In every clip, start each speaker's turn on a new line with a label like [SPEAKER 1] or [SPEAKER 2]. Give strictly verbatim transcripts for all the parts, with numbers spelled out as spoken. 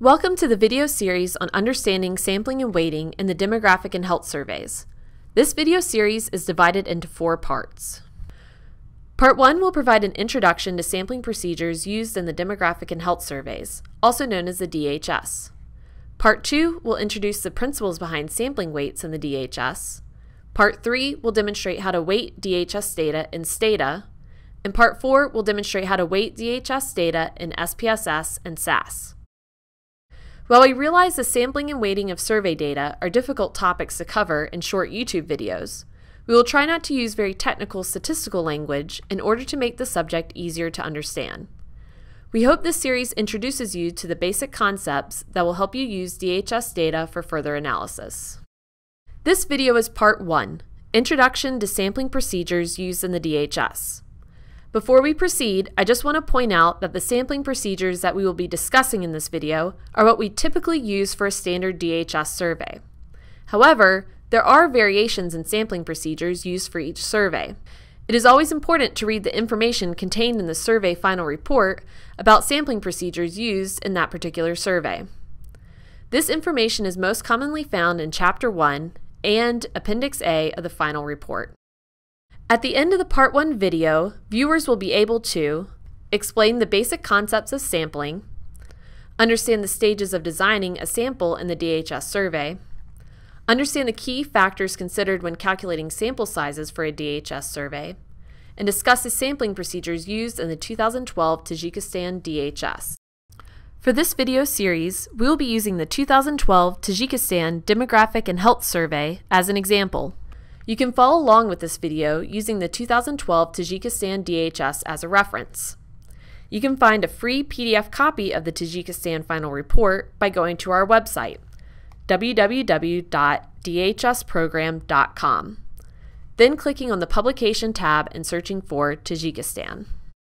[SPEAKER 1] Welcome to the video series on understanding sampling and weighting in the demographic and health surveys. This video series is divided into four parts. Part one will provide an introduction to sampling procedures used in the demographic and health surveys, also known as the D H S. Part two will introduce the principles behind sampling weights in the D H S. Part three will demonstrate how to weight D H S data in STATA. And Part four will demonstrate how to weight D H S data in S P S S and S A S. While we realize the sampling and weighting of survey data are difficult topics to cover in short YouTube videos, we will try not to use very technical statistical language in order to make the subject easier to understand. We hope this series introduces you to the basic concepts that will help you use D H S data for further analysis. This video is Part one, Introduction to Sampling Procedures Used in the D H S. Before we proceed, I just want to point out that the sampling procedures that we will be discussing in this video are what we typically use for a standard D H S survey. However, there are variations in sampling procedures used for each survey. It is always important to read the information contained in the survey final report about sampling procedures used in that particular survey. This information is most commonly found in Chapter one and Appendix A of the final report. At the end of the Part one video, viewers will be able to explain the basic concepts of sampling, understand the stages of designing a sample in the D H S survey, understand the key factors considered when calculating sample sizes for a D H S survey, and discuss the sampling procedures used in the two thousand twelve Tajikistan D H S. For this video series, we will be using the two thousand twelve Tajikistan Demographic and Health Survey as an example. You can follow along with this video using the two thousand twelve Tajikistan D H S as a reference. You can find a free P D F copy of the Tajikistan final report by going to our website, w w w dot d h s program dot com, then clicking on the Publication tab and searching for Tajikistan.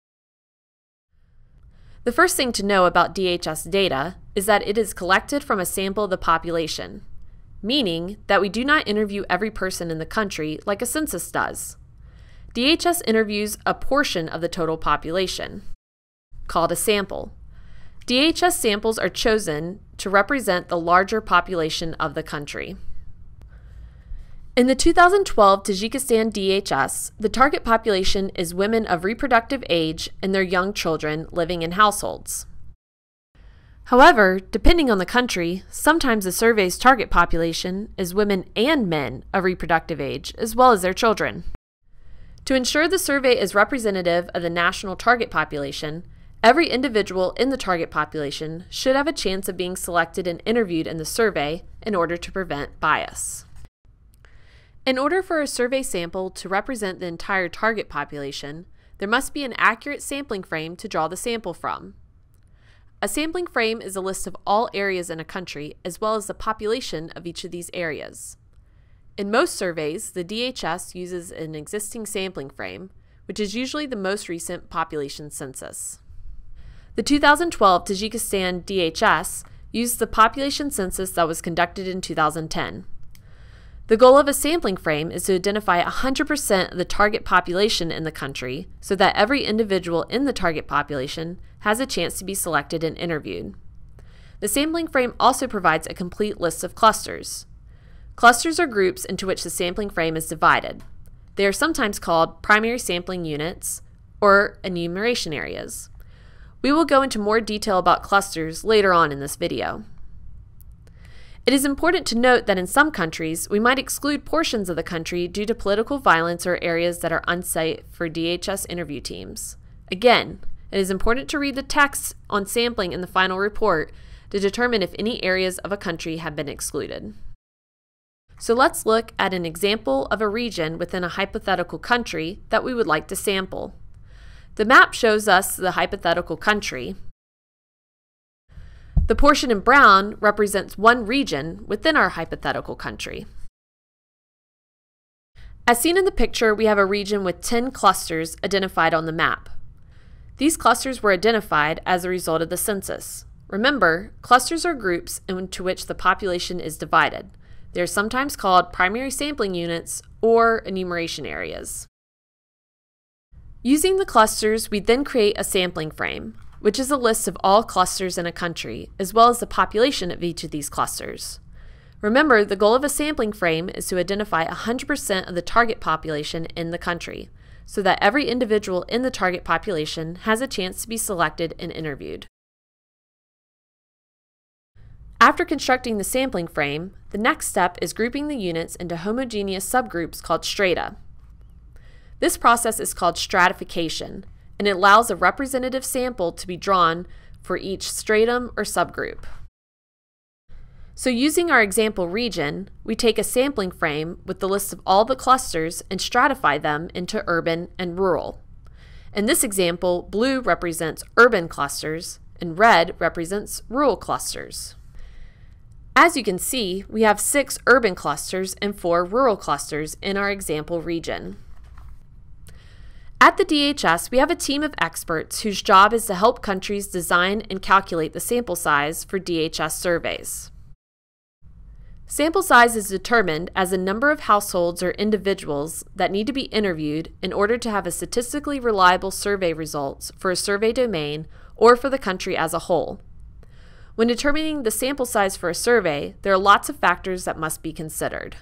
[SPEAKER 1] The first thing to know about D H S data is that it is collected from a sample of the population, meaning that we do not interview every person in the country like a census does. D H S interviews a portion of the total population, called a sample. D H S samples are chosen to represent the larger population of the country. In the two thousand twelve Tajikistan D H S, the target population is women of reproductive age and their young children living in households. However, depending on the country, sometimes the survey's target population is women and men of reproductive age, as well as their children. To ensure the survey is representative of the national target population, every individual in the target population should have a chance of being selected and interviewed in the survey in order to prevent bias. In order for a survey sample to represent the entire target population, there must be an accurate sampling frame to draw the sample from. A sampling frame is a list of all areas in a country, as well as the population of each of these areas. In most surveys, the D H S uses an existing sampling frame, which is usually the most recent population census. The two thousand twelve Tajikistan D H S used the population census that was conducted in two thousand ten. The goal of a sampling frame is to identify one hundred percent of the target population in the country so that every individual in the target population has a chance to be selected and interviewed. The sampling frame also provides a complete list of clusters. Clusters are groups into which the sampling frame is divided. They are sometimes called primary sampling units or enumeration areas. We will go into more detail about clusters later on in this video. It is important to note that in some countries, we might exclude portions of the country due to political violence or areas that are unsafe for D H S interview teams. Again, it is important to read the text on sampling in the final report to determine if any areas of a country have been excluded. So let's look at an example of a region within a hypothetical country that we would like to sample. The map shows us the hypothetical country. The portion in brown represents one region within our hypothetical country. As seen in the picture, we have a region with ten clusters identified on the map. These clusters were identified as a result of the census. Remember, clusters are groups into which the population is divided. They are sometimes called primary sampling units or enumeration areas. Using the clusters, we then create a sampling frame. which is a list of all clusters in a country, as well as the population of each of these clusters. Remember, the goal of a sampling frame is to identify one hundred percent of the target population in the country, so that every individual in the target population has a chance to be selected and interviewed. After constructing the sampling frame, the next step is grouping the units into homogeneous subgroups called strata. This process is called stratification, and it allows a representative sample to be drawn for each stratum or subgroup. So using our example region, we take a sampling frame with the list of all the clusters and stratify them into urban and rural. In this example, blue represents urban clusters and red represents rural clusters. As you can see, we have six urban clusters and four rural clusters in our example region. At the D H S, we have a team of experts whose job is to help countries design and calculate the sample size for D H S surveys. Sample size is determined as the number of households or individuals that need to be interviewed in order to have a statistically reliable survey results for a survey domain or for the country as a whole. When determining the sample size for a survey, there are lots of factors that must be considered.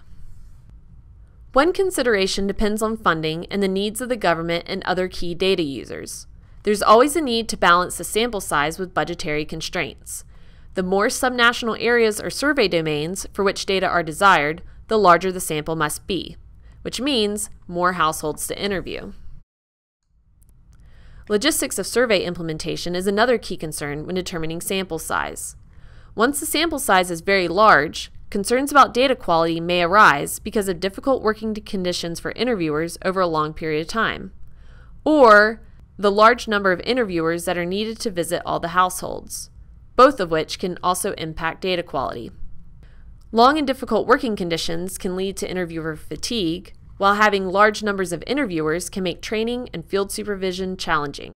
[SPEAKER 1] One consideration depends on funding and the needs of the government and other key data users. There's always a need to balance the sample size with budgetary constraints. The more subnational areas or survey domains for which data are desired, the larger the sample must be, which means more households to interview. Logistics of survey implementation is another key concern when determining sample size. Once the sample size is very large, concerns about data quality may arise because of difficult working conditions for interviewers over a long period of time, or the large number of interviewers that are needed to visit all the households, both of which can also impact data quality. Long and difficult working conditions can lead to interviewer fatigue, while having large numbers of interviewers can make training and field supervision challenging.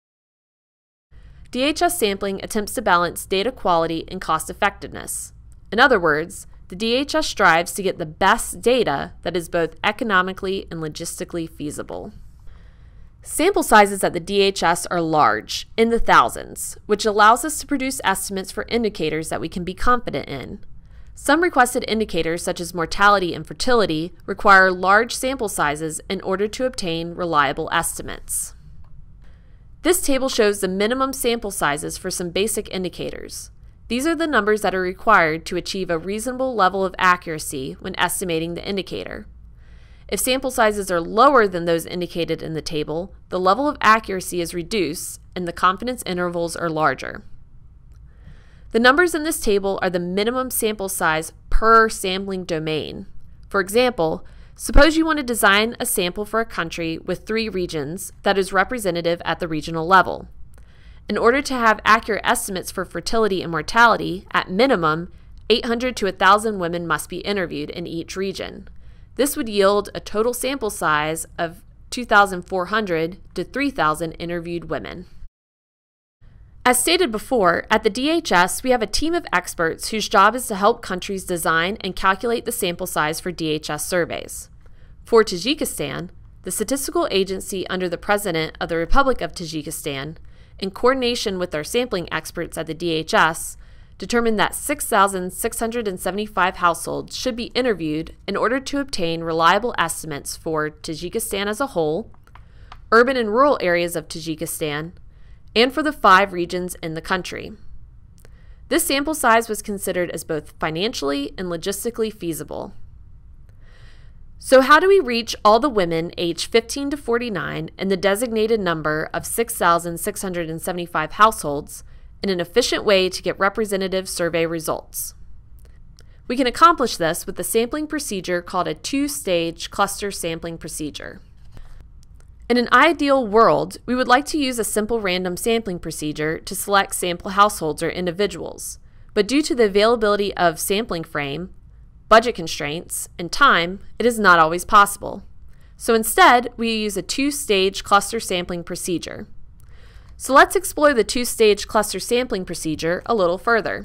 [SPEAKER 1] D H S sampling attempts to balance data quality and cost effectiveness. In other words, the D H S strives to get the best data that is both economically and logistically feasible. Sample sizes at the D H S are large, in the thousands, which allows us to produce estimates for indicators that we can be confident in. Some requested indicators, such as mortality and fertility, require large sample sizes in order to obtain reliable estimates. This table shows the minimum sample sizes for some basic indicators. These are the numbers that are required to achieve a reasonable level of accuracy when estimating the indicator. If sample sizes are lower than those indicated in the table, the level of accuracy is reduced and the confidence intervals are larger. The numbers in this table are the minimum sample size per sampling domain. For example, suppose you want to design a sample for a country with three regions that is representative at the regional level. In order to have accurate estimates for fertility and mortality, at minimum, eight hundred to one thousand women must be interviewed in each region. This would yield a total sample size of two thousand four hundred to three thousand interviewed women. As stated before, at the D H S, we have a team of experts whose job is to help countries design and calculate the sample size for D H S surveys. For Tajikistan, the statistical agency under the President of the Republic of Tajikistan, in coordination with our sampling experts at the D H S, determined that six thousand six hundred seventy-five households should be interviewed in order to obtain reliable estimates for Tajikistan as a whole, urban and rural areas of Tajikistan, and for the five regions in the country. This sample size was considered as both financially and logistically feasible. So how do we reach all the women aged fifteen to forty-nine in the designated number of six thousand six hundred seventy-five households in an efficient way to get representative survey results? We can accomplish this with the sampling procedure called a two-stage cluster sampling procedure. In an ideal world, we would like to use a simple random sampling procedure to select sample households or individuals, but due to the availability of sampling frame, budget constraints, and time, it is not always possible. So instead, we use a two-stage cluster sampling procedure. So let's explore the two-stage cluster sampling procedure a little further.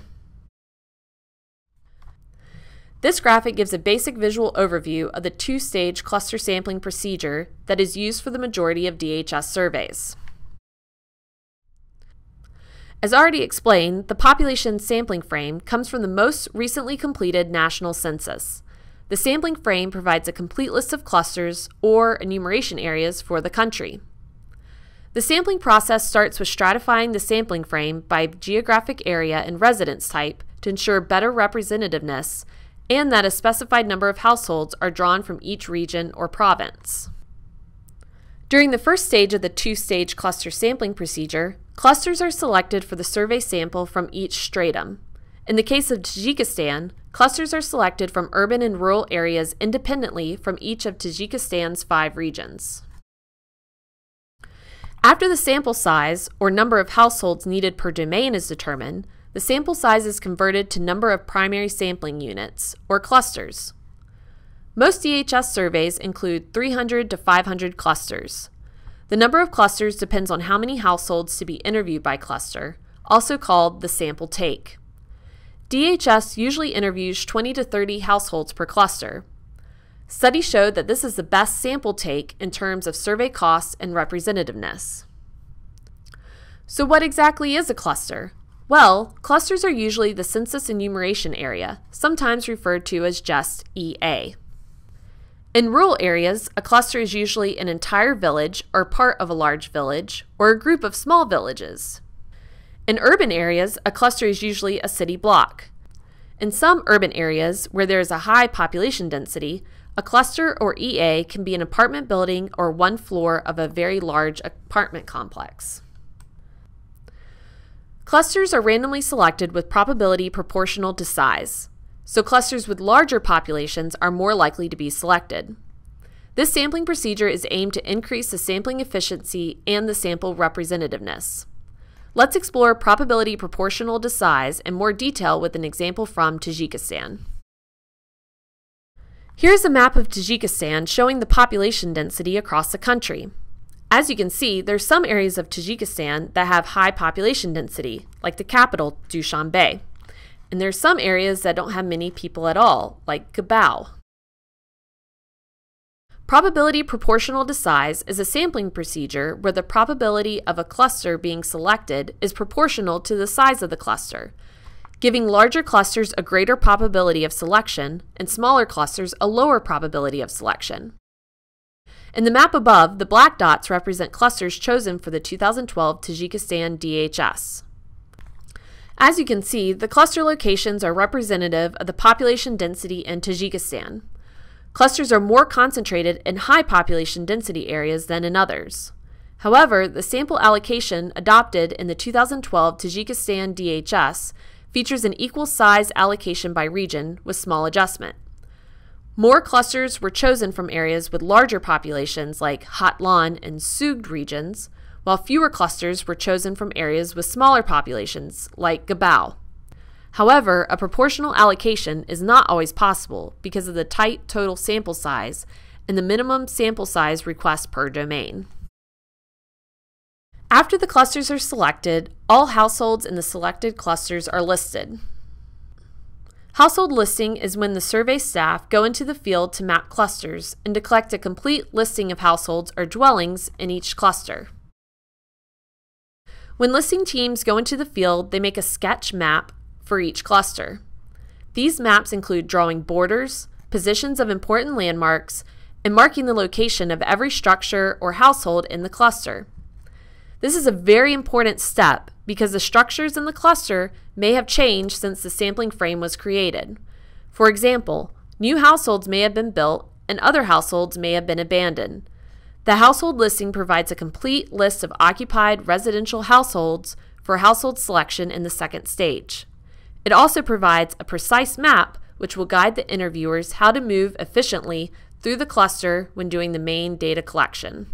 [SPEAKER 1] This graphic gives a basic visual overview of the two-stage cluster sampling procedure that is used for the majority of D H S surveys. As already explained, the population sampling frame comes from the most recently completed national census. The sampling frame provides a complete list of clusters or enumeration areas for the country. The sampling process starts with stratifying the sampling frame by geographic area and residence type to ensure better representativeness and that a specified number of households are drawn from each region or province. During the first stage of the two-stage cluster sampling procedure, clusters are selected for the survey sample from each stratum. In the case of Tajikistan, clusters are selected from urban and rural areas independently from each of Tajikistan's five regions. After the sample size, or number of households needed per domain, is determined, the sample size is converted to number of primary sampling units, or clusters. Most D H S surveys include three hundred to five hundred clusters. The number of clusters depends on how many households to be interviewed by cluster, also called the sample take. D H S usually interviews twenty to thirty households per cluster. Studies showed that this is the best sample take in terms of survey costs and representativeness. So what exactly is a cluster? Well, clusters are usually the census enumeration area, sometimes referred to as just E A. In rural areas, a cluster is usually an entire village or part of a large village or a group of small villages. In urban areas, a cluster is usually a city block. In some urban areas where there is a high population density, a cluster or E A can be an apartment building or one floor of a very large apartment complex. Clusters are randomly selected with probability proportional to size, so clusters with larger populations are more likely to be selected. This sampling procedure is aimed to increase the sampling efficiency and the sample representativeness. Let's explore probability proportional to size in more detail with an example from Tajikistan. Here's a map of Tajikistan showing the population density across the country. As you can see, there's some areas of Tajikistan that have high population density, like the capital, Dushanbe. And there's some areas that don't have many people at all, like Gabao. Probability proportional to size is a sampling procedure where the probability of a cluster being selected is proportional to the size of the cluster, giving larger clusters a greater probability of selection and smaller clusters a lower probability of selection. In the map above, the black dots represent clusters chosen for the two thousand twelve Tajikistan D H S. As you can see, the cluster locations are representative of the population density in Tajikistan. Clusters are more concentrated in high population density areas than in others. However, the sample allocation adopted in the two thousand twelve Tajikistan D H S features an equal size allocation by region with small adjustment. More clusters were chosen from areas with larger populations like Hatlan and Sugd regions, while fewer clusters were chosen from areas with smaller populations like Gabao. However, a proportional allocation is not always possible because of the tight total sample size and the minimum sample size request per domain. After the clusters are selected, all households in the selected clusters are listed. Household listing is when the survey staff go into the field to map clusters and to collect a complete listing of households or dwellings in each cluster. When listing teams go into the field, they make a sketch map for each cluster. These maps include drawing borders, positions of important landmarks, and marking the location of every structure or household in the cluster. This is a very important step because the structures in the cluster may have changed since the sampling frame was created. For example, new households may have been built and other households may have been abandoned. The household listing provides a complete list of occupied residential households for household selection in the second stage. It also provides a precise map which will guide the interviewers how to move efficiently through the cluster when doing the main data collection.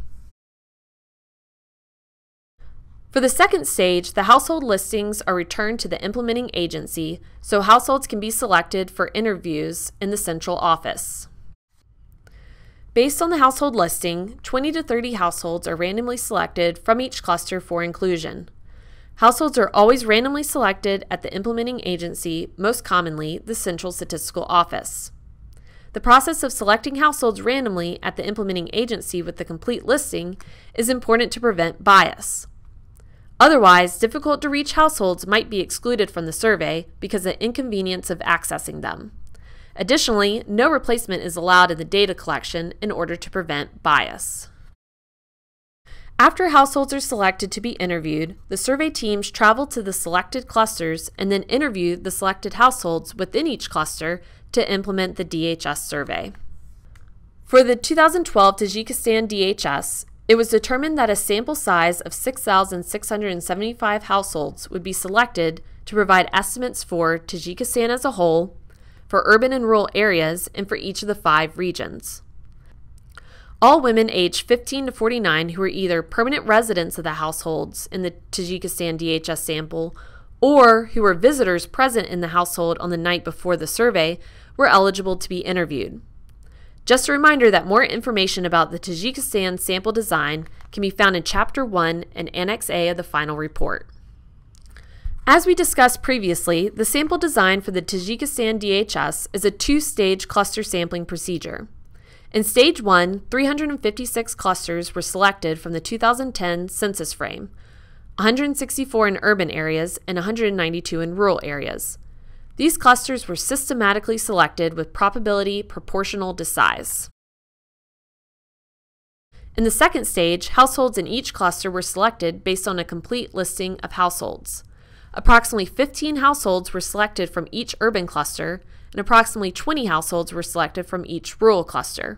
[SPEAKER 1] For the second stage, the household listings are returned to the implementing agency so households can be selected for interviews in the central office. Based on the household listing, twenty to thirty households are randomly selected from each cluster for inclusion. Households are always randomly selected at the implementing agency, most commonly the Central Statistical Office. The process of selecting households randomly at the implementing agency with the complete listing is important to prevent bias. Otherwise, difficult-to-reach households might be excluded from the survey because of the inconvenience of accessing them. Additionally, no replacement is allowed in the data collection in order to prevent bias. After households are selected to be interviewed, the survey teams travel to the selected clusters and then interview the selected households within each cluster to implement the D H S survey. For the two thousand twelve Tajikistan D H S, it was determined that a sample size of six thousand six hundred seventy-five households would be selected to provide estimates for Tajikistan as a whole, for urban and rural areas, and for each of the five regions. All women aged fifteen to forty-nine who were either permanent residents of the households in the Tajikistan D H S sample or who were visitors present in the household on the night before the survey were eligible to be interviewed. Just a reminder that more information about the Tajikistan sample design can be found in Chapter one and Annex A of the final report. As we discussed previously, the sample design for the Tajikistan D H S is a two-stage cluster sampling procedure. In Stage one, three hundred fifty-six clusters were selected from the two thousand ten census frame, one hundred sixty-four in urban areas and one hundred ninety-two in rural areas. These clusters were systematically selected with probability proportional to size. In the second stage, households in each cluster were selected based on a complete listing of households. Approximately fifteen households were selected from each urban cluster, and approximately twenty households were selected from each rural cluster.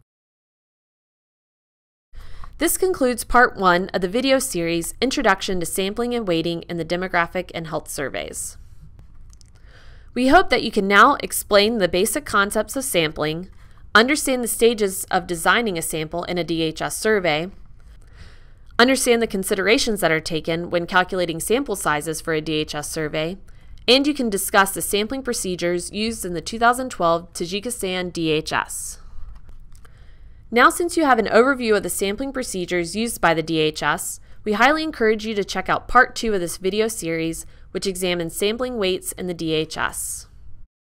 [SPEAKER 1] This concludes part one of the video series, Introduction to Sampling and Weighting in the Demographic and Health Surveys. We hope that you can now explain the basic concepts of sampling, understand the stages of designing a sample in a D H S survey, understand the considerations that are taken when calculating sample sizes for a D H S survey, and you can discuss the sampling procedures used in the two thousand twelve Tajikistan D H S. Now, since you have an overview of the sampling procedures used by the D H S, we highly encourage you to check out part two of this video series, which examines sampling weights in the D H S.